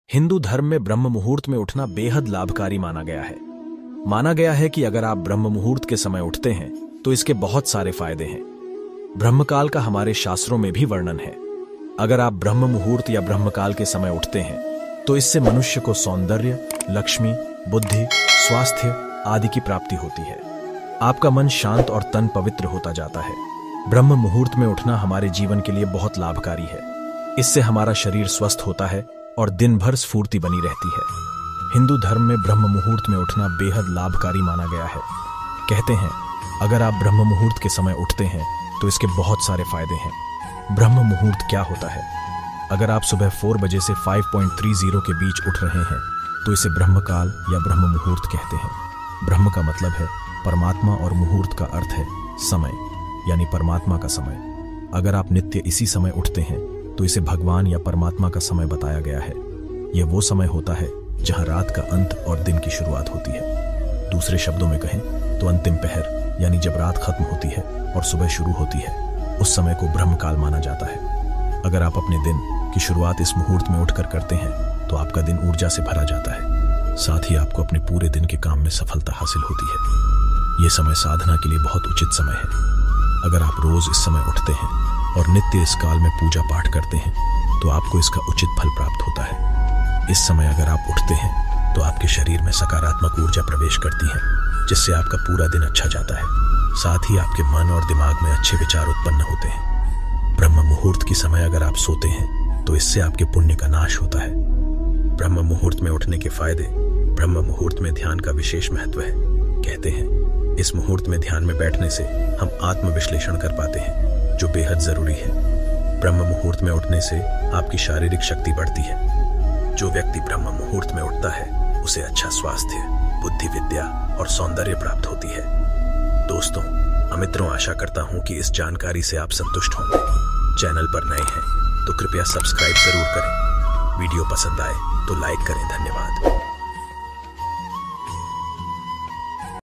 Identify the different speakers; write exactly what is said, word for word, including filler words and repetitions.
Speaker 1: हिंदू धर्म में ब्रह्म मुहूर्त में उठना बेहद लाभकारी माना गया है। माना गया है कि अगर आप ब्रह्म मुहूर्त के समय उठते हैं तो इसके बहुत सारे फायदे हैं। ब्रह्मकाल का हमारे शास्त्रों में भी वर्णन है। अगर आप ब्रह्म मुहूर्त या ब्रह्मकाल के समय उठते हैं तो इससे मनुष्य को सौंदर्य, लक्ष्मी, बुद्धि, स्वास्थ्य आदि की प्राप्ति होती है। आपका मन शांत और तन पवित्र होता जाता है। ब्रह्म मुहूर्त में उठना हमारे जीवन के लिए बहुत लाभकारी है। इससे हमारा शरीर स्वस्थ होता है और दिन भर स्फूर्ति बनी रहती है। हिंदू धर्म में ब्रह्म मुहूर्त में उठना बेहद लाभकारी माना गया है। कहते हैं अगर आप ब्रह्म मुहूर्त के समय उठते हैं तो इसके बहुत सारे फायदे हैं। ब्रह्म मुहूर्त क्या होता है? अगर आप सुबह चार बजे से पाँच पॉइंट तीस के बीच उठ रहे हैं तो इसे ब्रह्मकाल या ब्रह्म मुहूर्त कहते हैं। ब्रह्म का मतलब है परमात्मा और मुहूर्त का अर्थ है समय, यानी परमात्मा का समय। अगर आप नित्य इसी समय उठते हैं तो इसे भगवान या परमात्मा का समय बताया गया है। यह वो समय होता है जहां रात का अंत और दिन की शुरुआत होती है। दूसरे शब्दों में कहें तो अंतिम पहर, यानी जब रात खत्म होती है और सुबह शुरू होती है, उस समय को ब्रह्मकाल माना जाता है। अगर आप अपने दिन की शुरुआत इस मुहूर्त में उठकर करते हैं तो आपका दिन ऊर्जा से भरा जाता है। साथ ही आपको अपने पूरे दिन के काम में सफलता हासिल होती है। यह समय साधना के लिए बहुत उचित समय है। अगर आप रोज इस समय उठते हैं और नित्य इस काल में पूजा पाठ करते हैं तो आपको इसका उचित फल प्राप्त होता है। इस समय अगर आप उठते हैं तो आपके शरीर में सकारात्मक ऊर्जा प्रवेश करती है, जिससे आपका पूरा दिन अच्छा जाता है। साथ ही आपके मन और दिमाग में अच्छे विचार उत्पन्न होते हैं। ब्रह्म मुहूर्त के समय अगर आप सोते हैं तो इससे आपके पुण्य का नाश होता है। ब्रह्म मुहूर्त में उठने के फायदे। ब्रह्म मुहूर्त में ध्यान का विशेष महत्व है। कहते हैं इस मुहूर्त में ध्यान में बैठने से हम आत्म विश्लेषण कर पाते हैं, जो बेहद जरूरी है। ब्रह्म मुहूर्त में उठने से आपकी शारीरिक शक्ति बढ़ती है। जो व्यक्ति ब्रह्म मुहूर्त में उठता है उसे अच्छा स्वास्थ्य, बुद्धि, विद्या और सौंदर्य प्राप्त होती है। दोस्तों, अमित्रों, आशा करता हूं कि इस जानकारी से आप संतुष्ट होंगे। चैनल पर नए हैं तो कृपया सब्सक्राइब जरूर करें। वीडियो पसंद आए तो लाइक करें। धन्यवाद।